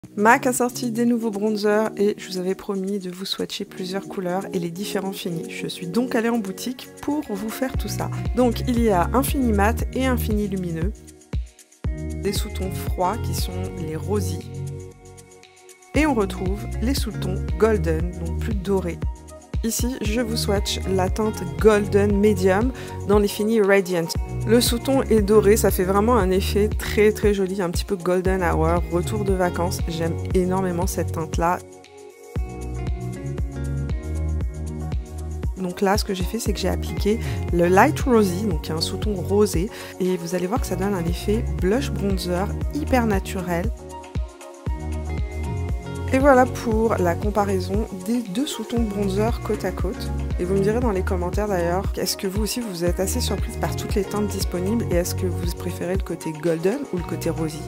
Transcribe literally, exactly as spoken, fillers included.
MAC a sorti des nouveaux bronzers et je vous avais promis de vous swatcher plusieurs couleurs et les différents finis. Je suis donc allée en boutique pour vous faire tout ça. Donc il y a un fini mat et un fini lumineux, des sous-tons froids qui sont les rosy, et on retrouve les sous-tons golden, donc plus dorés. Ici, je vous swatch la teinte Golden Medium dans les finis Radiant. Le sous-ton est doré, ça fait vraiment un effet très très joli, un petit peu Golden Hour, retour de vacances. J'aime énormément cette teinte-là. Donc là, ce que j'ai fait, c'est que j'ai appliqué le Light Rosy, donc un sous-ton rosé. Et vous allez voir que ça donne un effet blush bronzer hyper naturel. Et voilà pour la comparaison des deux sous-tons bronzer côte à côte. Et vous me direz dans les commentaires d'ailleurs, est-ce que vous aussi vous êtes assez surprise par toutes les teintes disponibles et est-ce que vous préférez le côté golden ou le côté rosy ?